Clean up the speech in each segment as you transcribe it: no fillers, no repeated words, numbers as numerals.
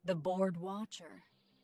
The board watcher.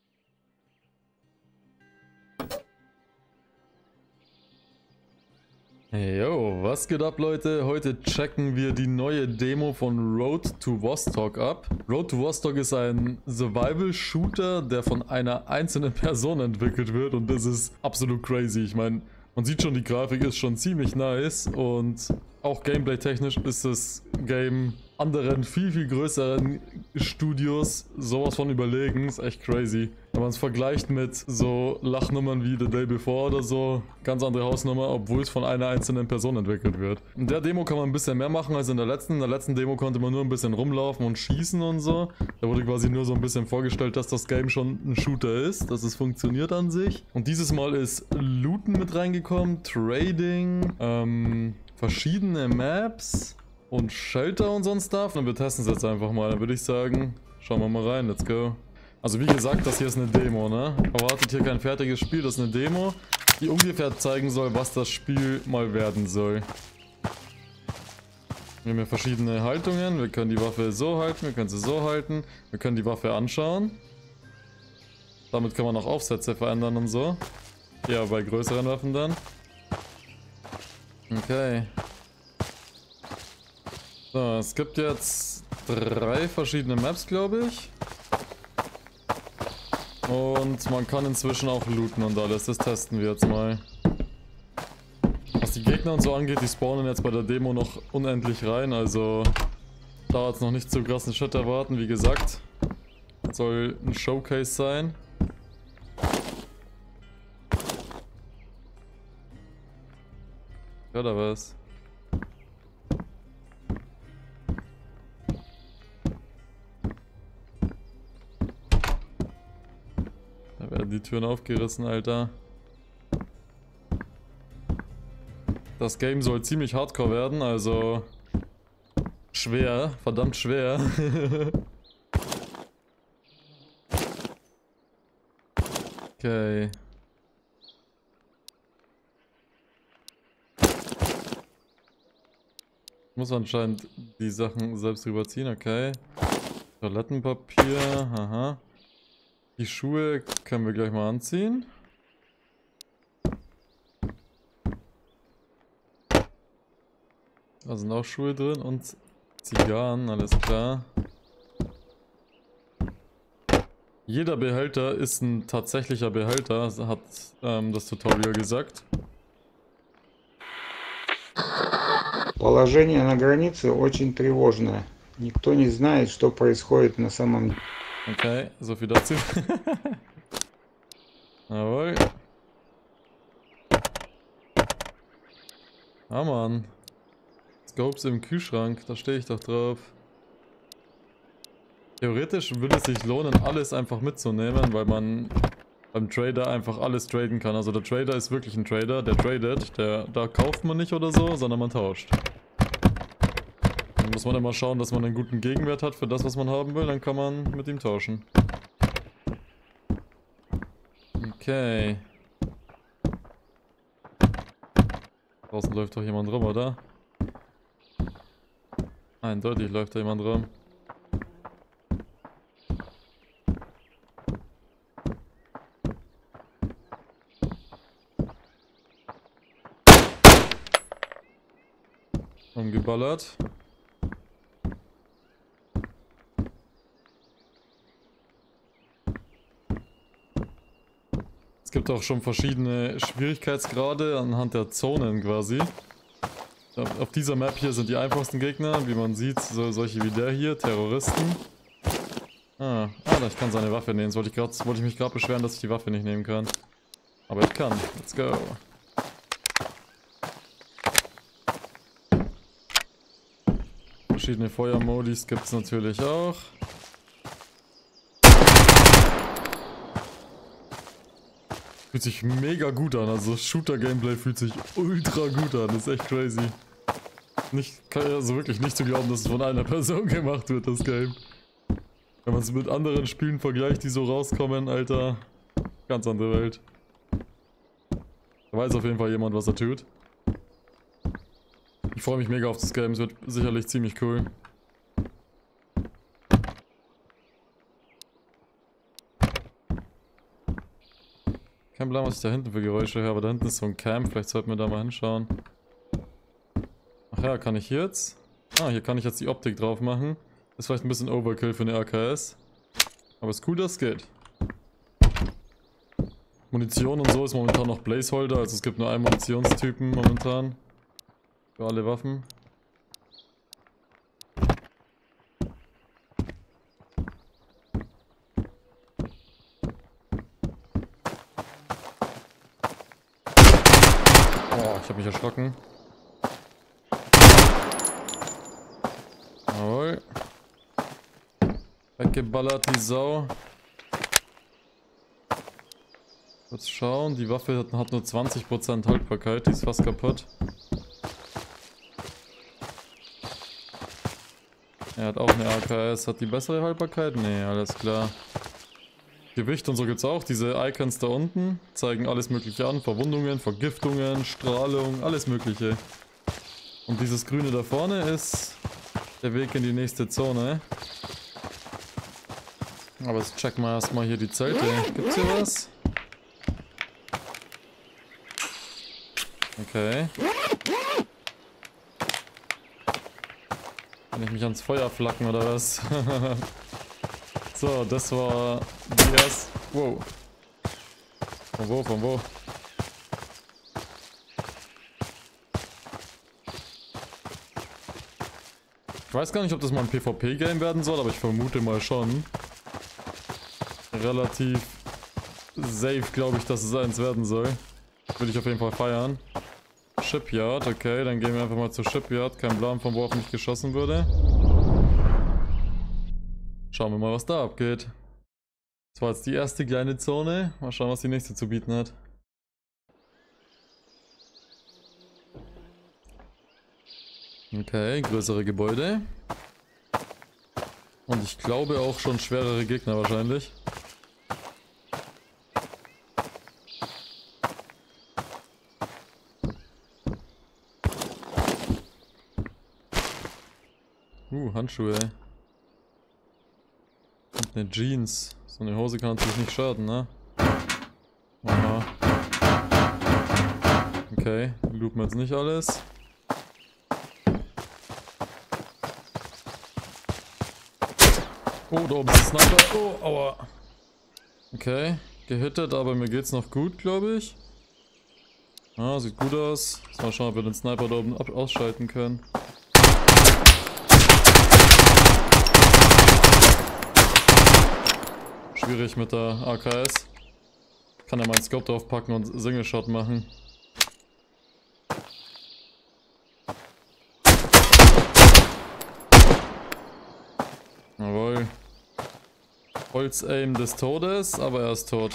Yo, was geht ab, Leute? Heute checken wir die neue Demo von Road to Vostok ab. Road to Vostok ist ein Survival-Shooter, der von einer einzelnen Person entwickelt wird und das ist absolut crazy. Ich meine, man sieht schon, die Grafik ist schon ziemlich nice und auch gameplay-technisch ist das Game anderen, viel größeren Studios sowas von überlegen. Ist echt crazy. Wenn man es vergleicht mit so Lachnummern wie The Day Before oder so, ganz andere Hausnummer, obwohl es von einer einzelnen Person entwickelt wird. In der Demo kann man ein bisschen mehr machen als in der letzten. In der letzten Demo konnte man nur ein bisschen rumlaufen und schießen und so. Da wurde quasi nur so ein bisschen vorgestellt, dass das Game schon ein Shooter ist, dass es funktioniert an sich. Und dieses Mal ist Looten mit reingekommen, Trading, verschiedene Maps und Shelter und so ein Stuff. Und wir testen es jetzt einfach mal. Dann würde ich sagen, schauen wir mal rein, let's go. Also wie gesagt, das hier ist eine Demo, ne? Erwartet hier kein fertiges Spiel, das ist eine Demo, die ungefähr zeigen soll, was das Spiel mal werden soll. Wir haben hier verschiedene Haltungen, wir können die Waffe so halten, wir können sie so halten, wir können die Waffe anschauen. Damit kann man auch Aufsätze verändern und so. Ja, bei größeren Waffen dann. Okay. So, es gibt jetzt 3 verschiedene Maps, glaube ich. Und man kann inzwischen auch looten und alles, das testen wir jetzt mal. Was die Gegner und so angeht, die spawnen jetzt bei der Demo noch unendlich rein, also dauert es noch nicht so krassen Shit erwarten, wie gesagt. Soll ein Showcase sein. Oder was? Da werden die Türen aufgerissen, Alter. Das Game soll ziemlich hardcore werden, also schwer, verdammt schwer. Okay. Muss anscheinend die Sachen selbst rüberziehen, okay. Toilettenpapier, haha. Die Schuhe können wir gleich mal anziehen. Da sind auch Schuhe drin und Zigarren, alles klar. Jeder Behälter ist ein tatsächlicher Behälter, hat das Tutorial gesagt. Положение на границе очень тревожное. Никто не знает, что происходит на самом деле. Okay, so viel dazu. Jawohl. Ah, Mann. Scopes im Kühlschrank, da stehe ich doch drauf. Theoretisch würde es sich lohnen, alles einfach mitzunehmen, weil man beim Trader einfach alles traden kann. Also der Trader ist wirklich ein Trader, der tradet, da kauft man nicht oder so, sondern man tauscht. Dann muss man immer schauen, dass man einen guten Gegenwert hat für das, was man haben will, dann kann man mit ihm tauschen. Okay. Draußen läuft doch jemand rum, oder? Eindeutig läuft da jemand rum. Umgeballert. Es gibt auch schon verschiedene Schwierigkeitsgrade anhand der Zonen quasi. Auf dieser Map hier sind die einfachsten Gegner, wie man sieht, solche wie der hier, Terroristen. Ich kann seine Waffe nehmen. Wollte ich mich gerade beschweren, dass ich die Waffe nicht nehmen kann. Aber ich kann. Let's go. Verschiedene Feuermodis gibt es natürlich auch. Fühlt sich mega gut an, also Shooter-Gameplay fühlt sich ultra gut an, das ist echt crazy. Also wirklich nicht zu glauben, dass es von einer Person gemacht wird, das Game. Wenn man es mit anderen Spielen vergleicht, die so rauskommen, Alter, ganz andere Welt. Da weiß auf jeden Fall jemand, was er tut. Ich freue mich mega auf das Game, es wird sicherlich ziemlich cool. Kein Plan, was ich da hinten für Geräusche höre, aber da hinten ist so ein Camp, vielleicht sollten wir da mal hinschauen. Ach ja, kann ich hier jetzt? Ah, hier kann ich jetzt die Optik drauf machen. Ist vielleicht ein bisschen Overkill für eine AKS. Aber ist cool, dass es geht. Munition und so ist momentan noch Placeholder, also es gibt nur einen Munitionstypen momentan. Für alle Waffen. Oh, ich habe mich erschrocken. Jawohl. Weggeballert die Sau. Kurz schauen, die Waffe hat nur 20% Haltbarkeit, die ist fast kaputt. Er hat auch eine AKS, hat die bessere Haltbarkeit? Nee, alles klar. Gewicht und so gibt's auch, diese Icons da unten zeigen alles mögliche an, Verwundungen, Vergiftungen, Strahlung, alles mögliche. Und dieses grüne da vorne ist der Weg in die nächste Zone. Aber jetzt checken wir erstmal hier die Zelte. Gibt's hier was? Okay. Kann ich mich ans Feuer flacken oder was? So, das war die erste... Wow. Von wo, von wo? Ich weiß gar nicht, ob das mal ein PvP-Game werden soll, aber ich vermute mal schon. Relativ safe, glaube ich, dass es eins werden soll. Würde ich auf jeden Fall feiern. Shipyard, okay, dann gehen wir einfach mal zur Shipyard. Kein Plan, von wo auf mich geschossen wurde. Schauen wir mal, was da abgeht. Das war jetzt die erste kleine Zone. Mal schauen, was die nächste zu bieten hat. Okay, größere Gebäude. Und ich glaube auch schon schwerere Gegner wahrscheinlich. Handschuhe. Und eine Jeans. So eine Hose kann natürlich nicht schaden, ne? Aha. Okay, looten wir jetzt nicht alles. Oh, da oben ist ein Sniper. Oh, aua. Okay, gehittet, aber mir geht's noch gut, glaube ich. Ah, sieht gut aus. Mal schauen, ob wir den Sniper da oben ausschalten können. Schwierig mit der AKS. Kann ja meinen Scope drauf packen und Single Shot machen. Jawohl. Holz-Aim des Todes, aber er ist tot.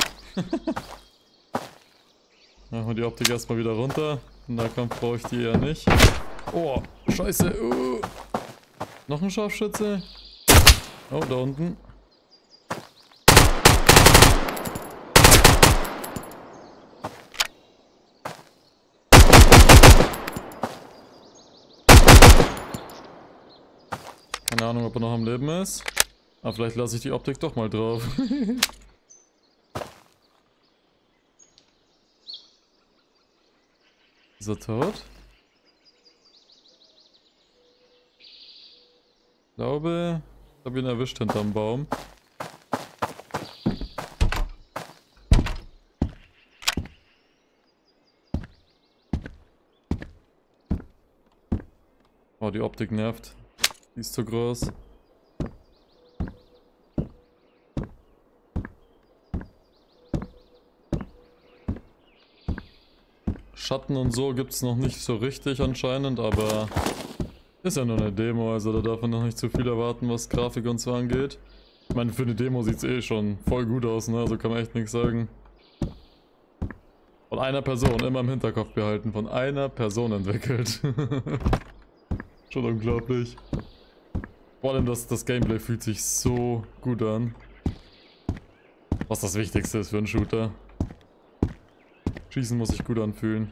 Machen wir die Optik erstmal wieder runter. In der Kampf brauche ich die eher nicht. Oh, scheiße. Noch ein Scharfschütze. Oh, da unten. Keine Ahnung, ob er noch am Leben ist. Aber vielleicht lasse ich die Optik doch mal drauf. Ist er tot? Ich glaube, ich habe ihn erwischt hinterm Baum. Oh, die Optik nervt. Die ist zu groß. Schatten und so gibt es noch nicht so richtig anscheinend, aber ist ja nur eine Demo, also da darf man noch nicht zu viel erwarten, was Grafik und so angeht. Ich meine, für eine Demo sieht es eh schon voll gut aus, ne? Also kann man echt nichts sagen. Von einer Person, immer im Hinterkopf behalten, von einer Person entwickelt. Schon unglaublich. Vor allem das Gameplay fühlt sich so gut an. Was das Wichtigste ist für einen Shooter. Schießen muss sich gut anfühlen.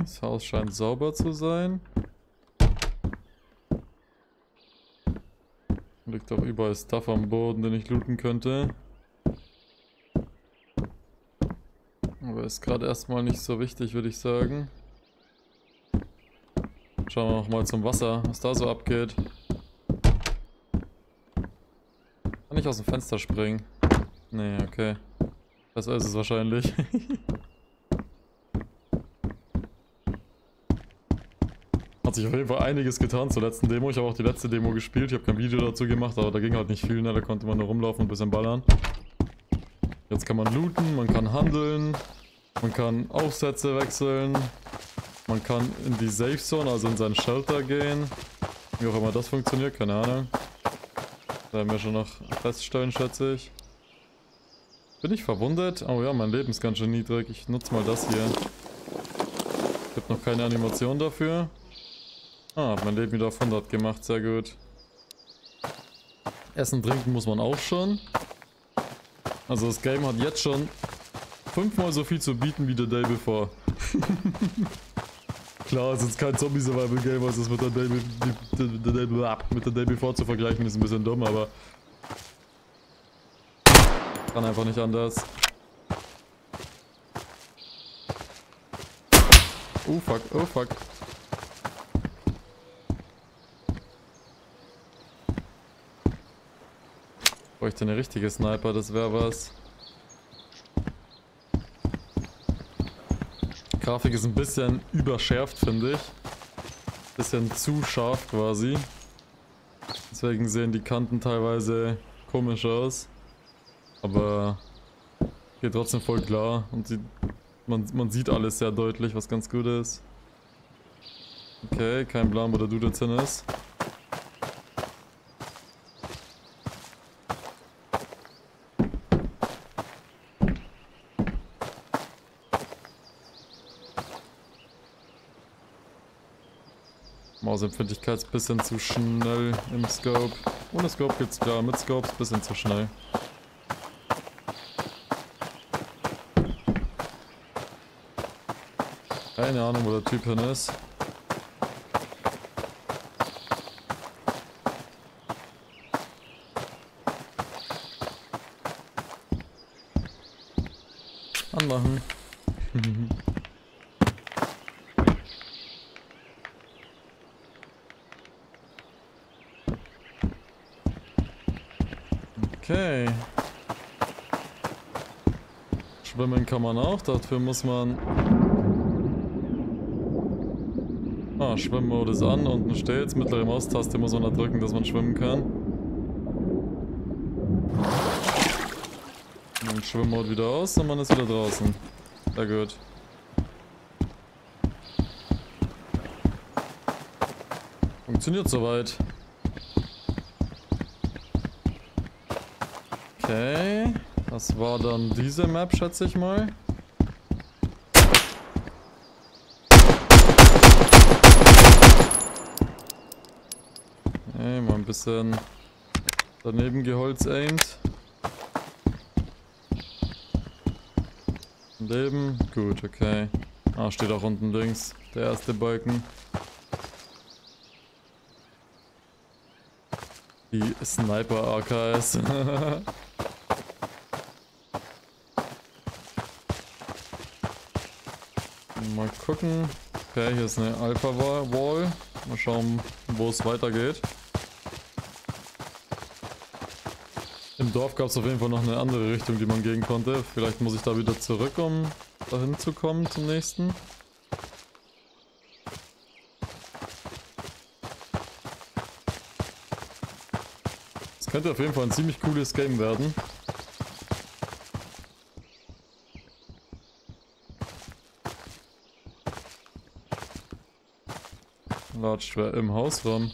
Das Haus scheint sauber zu sein. Liegt auch überall Stuff am Boden, den ich looten könnte. Aber ist gerade erstmal nicht so wichtig, würde ich sagen. Schauen wir noch mal zum Wasser, was da so abgeht. Kann ich aus dem Fenster springen? Nee, okay. Das ist es wahrscheinlich. Hat sich auf jeden Fall einiges getan zur letzten Demo. Ich habe auch die letzte Demo gespielt. Ich habe kein Video dazu gemacht, aber da ging halt nicht viel. Ne? Da konnte man nur rumlaufen und ein bisschen ballern. Jetzt kann man looten, man kann handeln, man kann Aufsätze wechseln, man kann in die Safe Zone, also in sein Shelter gehen. Wie auch immer das funktioniert, keine Ahnung. Da werden wir schon noch feststellen, schätze ich. Bin ich verwundet? Oh ja, mein Leben ist ganz schön niedrig. Ich nutze mal das hier. Gibt noch keine Animation dafür. Ah, hab mein Leben wieder auf 100 gemacht, sehr gut. Essen, trinken muss man auch schon. Also das Game hat jetzt schon 5-mal so viel zu bieten wie The Day Before. Klar, es ist kein Zombie-Survival-Game, was es mit der Day Before zu vergleichen ist ein bisschen dumm, aber kann einfach nicht anders. Oh fuck, oh fuck. Bräuchte eine richtige Sniper, das wäre was. Grafik ist ein bisschen überschärft, finde ich. Bisschen zu scharf quasi. Deswegen sehen die Kanten teilweise komisch aus. Aber geht trotzdem voll klar. Und man sieht alles sehr deutlich, was ganz gut ist. Okay, kein Plan, wo der Dude jetzt hin ist. Mausempfindlichkeit ist ein bisschen zu schnell im Scope. Ohne Scope geht's klar, mit Scope ist ein bisschen zu schnell. Keine Ahnung, wo der Typ hin ist. Anmachen. Okay. Schwimmen kann man auch, dafür muss man... Ah, Schwimmmode ist an, unten steht's. Mittlere Maustaste muss man da drücken, dass man schwimmen kann. Und Schwimmmode wieder aus und man ist wieder draußen. Sehr gut. Funktioniert soweit. Okay, das war dann diese Map, schätze ich mal. Okay, mal ein bisschen daneben geholzaimt. Leben, gut, okay. Ah, steht auch unten links, der erste Balken. Die Sniper-AKs. Mal gucken. Okay, hier ist eine Alpha-Wall. Mal schauen, wo es weitergeht. Im Dorf gab es auf jeden Fall noch eine andere Richtung, die man gehen konnte. Vielleicht muss ich da wieder zurück, um dahin zu kommen zum nächsten. Es könnte auf jeden Fall ein ziemlich cooles Game werden. Latscht wer im Haus rum.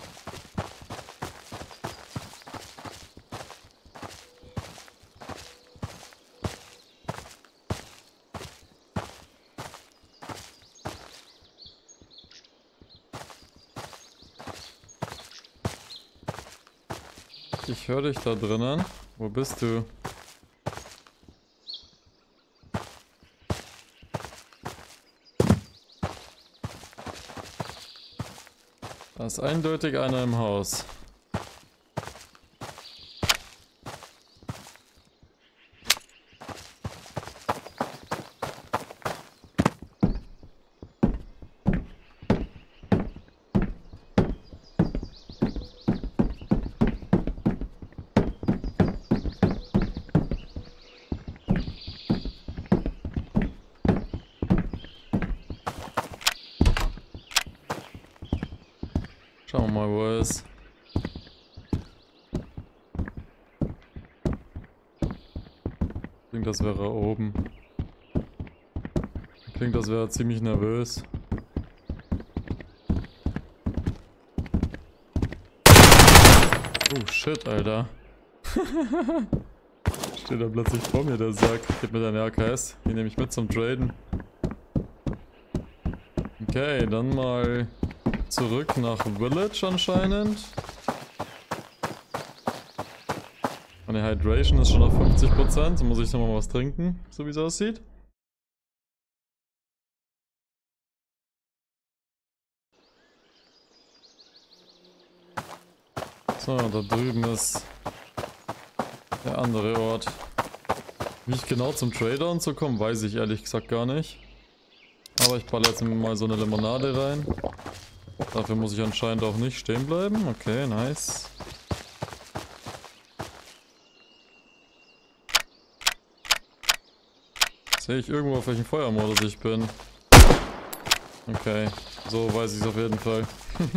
Ich höre dich da drinnen. Wo bist du? Da ist eindeutig einer im Haus. Schauen wir mal, wo er ist. Klingt, das wäre oben. Klingt, das wäre ziemlich nervös. Oh shit, Alter. Steht da plötzlich vor mir, der Sack. Gib mir deine AKS. Die nehme ich mit zum Traden. Okay, dann mal zurück nach Village anscheinend. Meine Hydration ist schon auf 50%. Muss ich nochmal was trinken, so wie es aussieht. So, da drüben ist der andere Ort. Wie ich genau zum Trader und so komme, weiß ich ehrlich gesagt gar nicht. Aber ich baller jetzt mal so eine Limonade rein. Dafür muss ich anscheinend auch nicht stehen bleiben. Okay, nice. Sehe ich irgendwo, auf welchem Feuermodus ich bin? Okay, so weiß ich es auf jeden Fall.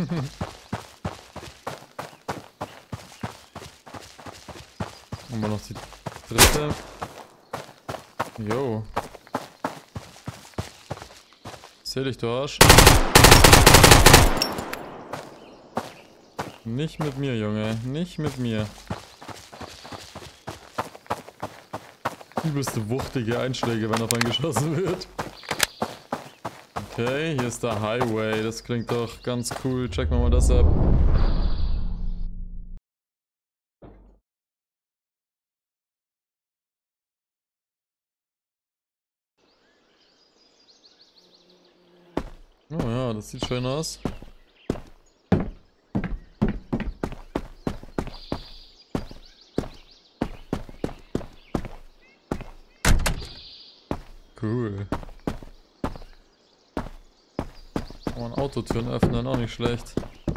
Haben wir noch die dritte. Jo. Seh dich, du Arsch. Nicht mit mir, Junge. Nicht mit mir. Übelste wuchtige Einschläge, wenn auf einen geschossen wird. Okay, hier ist der Highway. Das klingt doch ganz cool. Checken wir mal das ab. Oh ja, das sieht schön aus. Cool. Kann man Autotüren öffnen, auch nicht schlecht.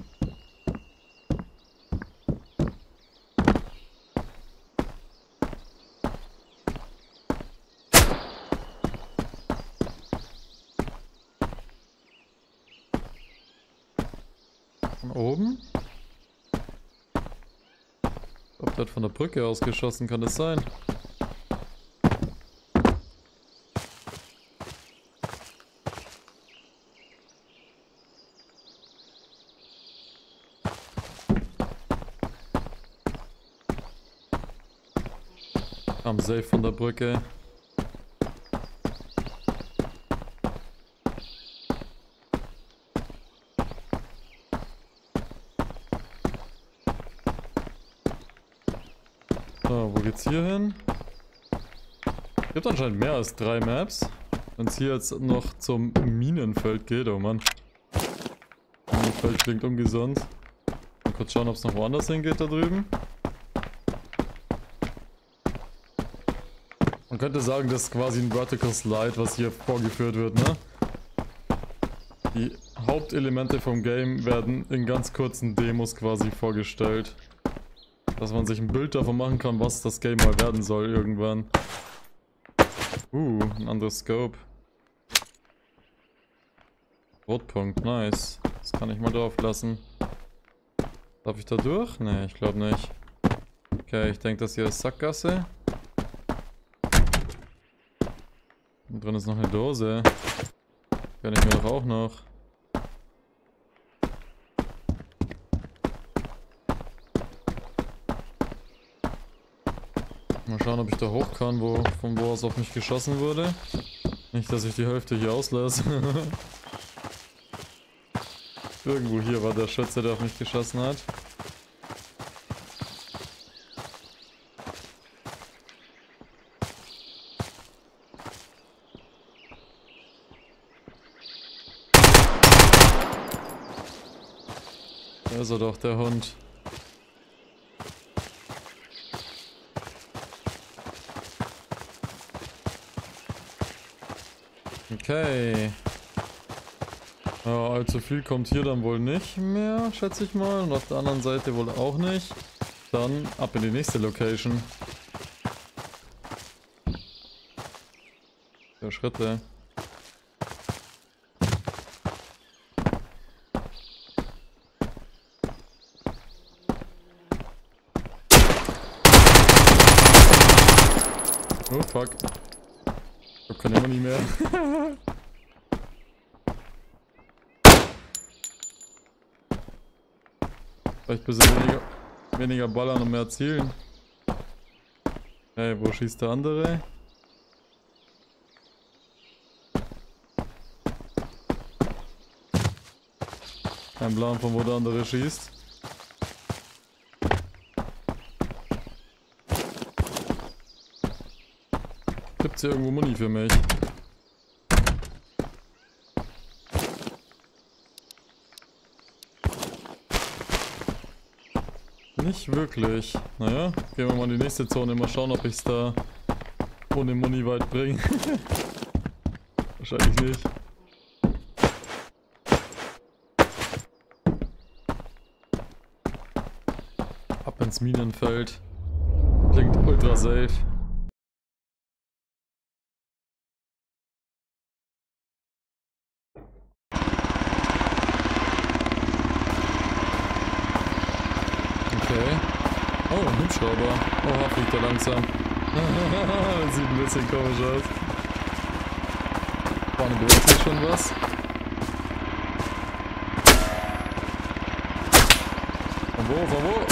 Von oben? Ich glaube, der hat von der Brücke aus geschossen, kann das sein? Am Safe von der Brücke. So, wo geht's hier hin? Es gibt anscheinend mehr als 3 Maps. Wenn es hier jetzt noch zum Minenfeld geht, oh Mann. Minenfeld klingt ungesund. Mal kurz schauen, ob es noch woanders hingeht da drüben. Man könnte sagen, das ist quasi ein Vertical Slide, was hier vorgeführt wird, ne? Die Hauptelemente vom Game werden in ganz kurzen Demos quasi vorgestellt. Dass man sich ein Bild davon machen kann, was das Game mal werden soll irgendwann. Ein anderes Scope. Rotpunkt, nice. Das kann ich mal drauf lassen. Darf ich da durch? Ne, ich glaube nicht. Okay, ich denke, das hier ist Sackgasse. Und drin ist noch eine Dose. Kann ich mir doch auch noch. Mal schauen, ob ich da hoch kann, von wo aus auf mich geschossen wurde. Nicht, dass ich die Hälfte hier auslasse. Irgendwo hier war der Schütze, der auf mich geschossen hat. ist er doch, der Hund. Okay. Ja, allzu viel kommt hier dann wohl nicht mehr, schätze ich mal. Und auf der anderen Seite wohl auch nicht. Dann ab in die nächste Location. Ja, Schritte. Oh fuck. Ich hab keine Money mehr. Vielleicht ein bisschen weniger ballern und mehr zielen. Hey, wo schießt der andere? Kein Plan, von wo der andere schießt. Gibt's hier irgendwo Muni für mich? Nicht wirklich. Naja, gehen wir mal in die nächste Zone. Mal schauen, ob ich es da ohne Muni weit bringe. Wahrscheinlich nicht. Ab ins Minenfeld. Klingt ultra safe. Okay. Oh, ein Hubschrauber. Oha, fliegt er langsam. Das sieht ein bisschen komisch aus. Vorne bewegt sich schon was. Von wo? Von wo?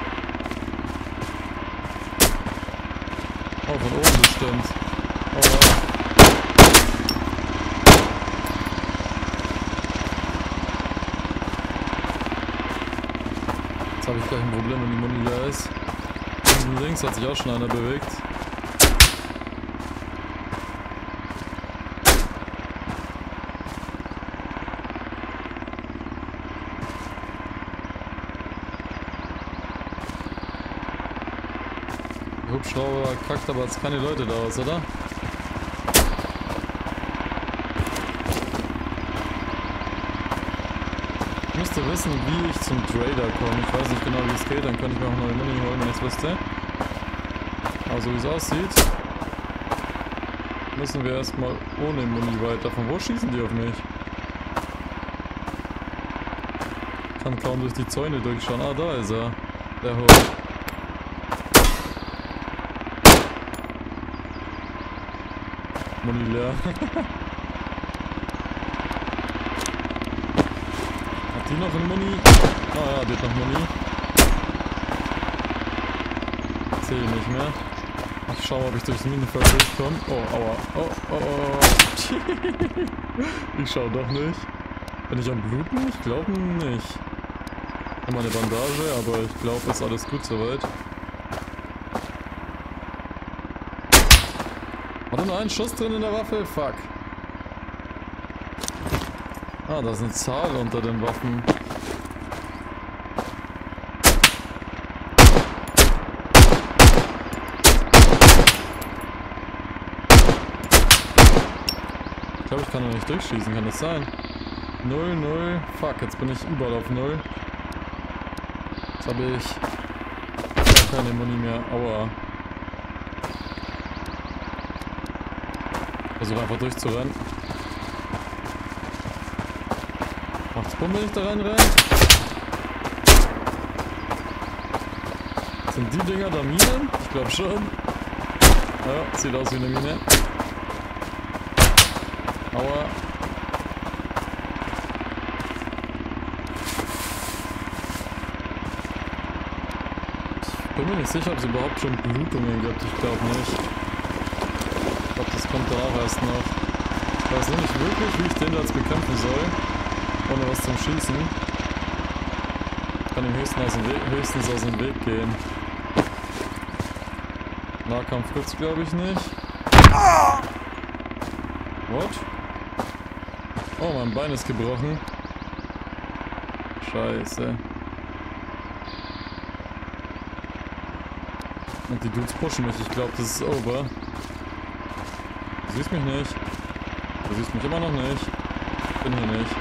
Oh, von oben bestimmt. Oh, wow. Jetzt habe ich gleich ein Problem, wenn die Muni leer ist. Und links hat sich auch schon einer bewegt. Der Hubschrauber kackt aber jetzt keine Leute da aus, oder? Ich müsste wissen, wie ich zum Trader komme. Ich weiß nicht genau, wie es geht, dann kann ich mir auch neue Muni holen, wenn ich es wüsste. Aber so wie es aussieht, müssen wir erstmal ohne Muni weiter. Von wo schießen die auf mich? Ich kann kaum durch die Zäune durchschauen. Ah, da ist er. Der Hund. Muni leer. Hat die noch eine Muni? Ah ja, die hat noch Muni. Sehe ich nicht mehr. Ich schaue, ob ich durchs Minenfeld durchkomme. Oh, aua. Oh, oh, oh. Ich schaue doch nicht. Bin ich am Bluten? Ich glaube nicht. Ich habe meine Bandage, aber ich glaube, ist alles gut soweit. War da nur ein Schuss drin in der Waffe? Fuck. Ah, da ist eine Zahl unter den Waffen. Ich glaube, ich kann noch nicht durchschießen, kann das sein? 0, 0, fuck, jetzt bin ich überall auf 0. Jetzt habe ich keine Muni mehr, aua. Versuche einfach durchzurennen. Macht's Bumm, wenn ich da reinrenne? Sind die Dinger da Minen? Ich glaube schon. Ja, sieht aus wie eine Mine. Aua. Ich bin mir nicht sicher, ob es überhaupt schon Blutungen gibt. Ich glaube nicht. Ich glaube, das kommt dann auch erst noch. Ich weiß nur nicht wirklich, wie ich den da jetzt bekämpfen soll. Ohne was zum Schießen. Ich kann ihm höchstens aus dem Weg gehen. Nahkampf gibt's glaube ich nicht. What? Oh, mein Bein ist gebrochen. Scheiße. Und die Dudes pushen mich. Ich glaube, das ist over. Du siehst mich nicht. Du siehst mich immer noch nicht. Ich bin hier nicht.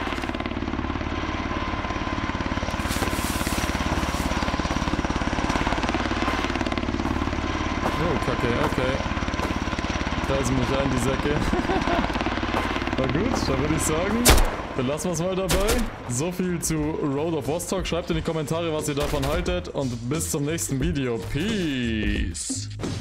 Oh, Kacke, okay. Kreisen mich ein, die Säcke. Na gut, dann würde ich sagen, belassen wir es mal dabei. So viel zu Road of Vostok. Schreibt in die Kommentare, was ihr davon haltet. Und bis zum nächsten Video. Peace.